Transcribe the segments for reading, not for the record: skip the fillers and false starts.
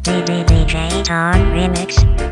DJ Talk Remix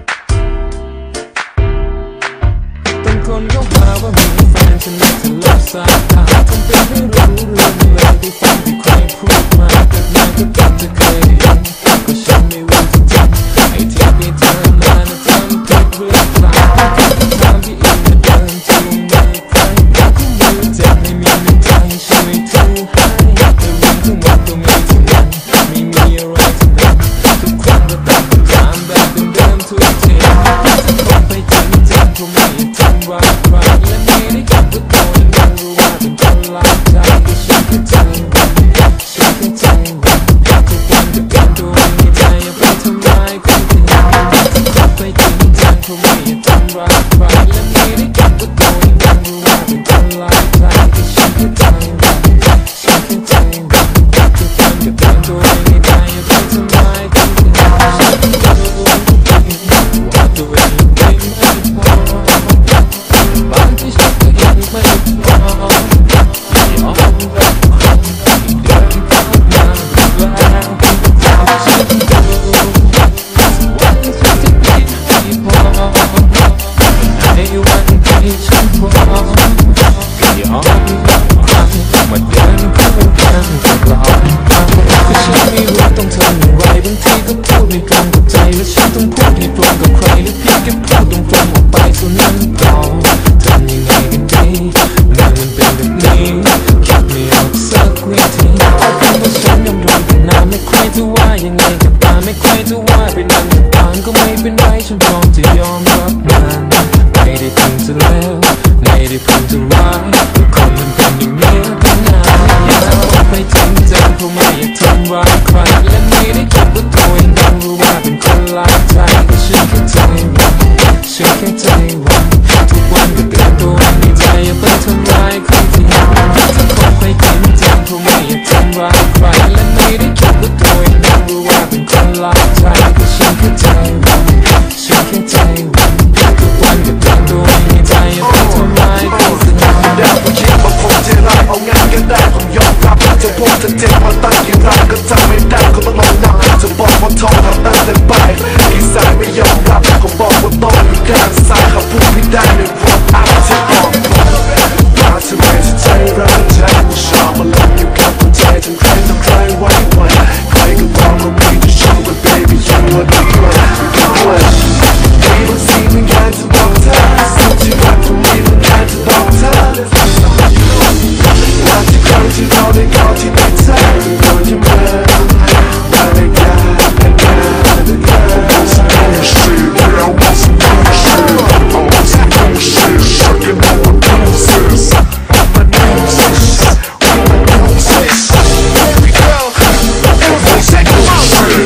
บางคนก็หาว่ามีแฟนฉันน่าจะเลิกสายตาทำเป็นไม่รู้เรื่องเลยที่ฟังที่ใครพูดมาแต่นายก็ตัดจะเคยเห็นก็ฉันไม่รู้จะจำไอ้ที่ได้เธอมาน่ะทำผิดหรือเปล่าทำที่อื่นมาเดินจูงมือใครก็คู่มือเจ็บไม่มีในใจช่วยทูให้แต่เรื่องทั้งหมดก็มีที่นั่นไม่มีอะไรที่นั่นทุกครั้งก็ตั้งคำถามแบบเดิมๆทุกทีจะคงไปจริงจังคงไม่ทำว่าใครและไม่ได้คิดว่าตัวเองยังรู้ว่าเป็นคนหลายใจก็ฉันแค่ใจฉันแค่ใจทุกวันก็เป็นตัวเองในใจอย่าไปทำร้ายคนอื่นจะคงไปจริงจังคงไม่ทำร้ายใครและไม่ได้คิดว่าตัวเองยังรู้ว่าเป็นคนหลายใจก็ฉันแค่ใจฉันแค่ใจทุกวันก็เป็นตัวเองในใจอย่าไปทำร้ายคนอื่นฉันก็รู้ว่าตัวเองไม่พอบางทีฉันก็ยังไม่พอยอมรับความที่เดินเข้ามาแล้วฉันก็รู้ว่าวันที่ฉันจะไม่พอในวันที่ฉันพอยอมรับความมาเดินเข้ากันตลอดก็ฉันไม่รู้ต้องทำอย่างไรบางทีก็พูดไม่ตรงกับใจและฉันต้องพูดให้ตรงกับใครหรือเพียงแค่พูดตรงๆออกไปเท่านั้นก็ทำยังไงกันดีเรื่องมันเป็นแบบนี้คิดไม่ออกสักวิธีถ้าเป็นว่าฉันยอมโดนเป็นน้ำไม่ใครจะว่ายังไงก็ตามไม่ใครจะว่าไปนั่นผ่านก็ไม่เป็นไรฉันพร้อมจะยอมรับมันไม่ได้เพิ่งจะแล้วไม่ได้เพิ่งจะร้ายทุกคนมันเป็นอย่างนี้ตั้งนานอยากจะบอกไปจริงจังเพราะไม่อยากทำร้ายใครและไม่ได้คิดว่าตัวเองยังรู้ว่าเป็นคนหลายใจก็ฉันแค่ใจฉันแค่ใจวันทุกวันก็เตือนตัวเองในใจอย่าไปทำร้ายคนที่จะคบไปจริงจังเพราะไม่อยากทำร้ายใครและไม่ได้คิดว่าตัวเองยังรู้ว่าเป็นคนหลายใจก็ฉันแค่ใจฉันแค่ใจทุกวันก็เตือนตัวเองในใจอย่าไปทำร้ายคนที่ได้ผู้หญิงบางคนใจร้ายเอางานกันได้ต้องยอมรับจะพูดจะเจ็บมาตั้งกี่รอบก็จำไม่ได้ก็ต้องลองนับจะบอกว่าท้องทำตั้งแต่ไปอีสายไม่ยอมรับก็บอกว่าต้องอยู่ข้างซ้ายเขาพูดไม่ได้ในรถอาจจะบอกว่าทำไมจะใจร้ายใจว่าชอบมาลับอยู่กับหัวใจจนใครต้องใครไว้วันใครก็บอกว่าไม่ได้ชอบ but baby you are the oneมีบางสิ่งบางอย่างจะบอกเธอสิ่งที่รักคงมีบางอย่างจะบอกเธอวันที่ครั้งที่เราได้กอดที่ในเธอโดนยิ้มมาว่าได้ยากได้ยากได้ยาก bullshit yeah I want some bullshit I want some bullshit sucking on my pulses my noses my noses here we go every second bullshit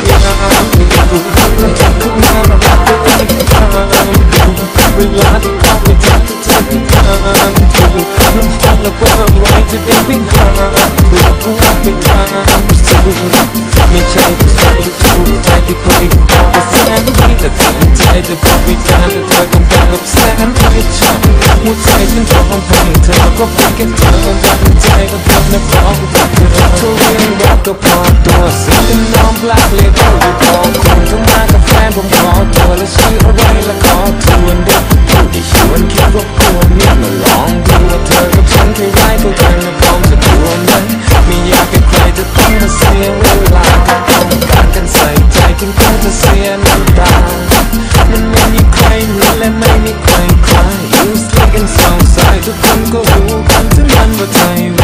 เวลาที่เขาไม่ทันจะทำให้ทำน้ำตาและเพื่อนไว้จะได้ไม่หาเบื่อกูไม่ทำสู้ไม่ใช่ผู้ชายที่ถูกใจที่เคยขอแสนดีแต่ทำใจจะบอกไม่ได้แต่เธอต้องการกับแสนไม่ใช่หัวใจฉันขอให้เธอก็เพียงแค่เธอตั้งใจก็ทำและขอกับเธอเธอเรียนรักก็พอตัวสิ่งที่น้องรักเลยก็ไม่พอคนเข้ามากับแฟนผมขอตัวและชื่ออะไรและขอทวนด้วยผู้ที่ชวนคิดว่าควรเนี่ยมาลองดูว่าเธอกับฉันแค่ไรก็ยังจะพร้อมจะดูไหมไม่อยากให้ใครจะต้องมาเสียเวลาก็ต้องการกันใส่ใจจนเขาจะเสียน้ำตามันไม่มีใครเหมือนและไม่มีใครคล้ายอยู่สลิกกันสองสายทุกคนก็รู้กันทั้งนั้นว่าใจ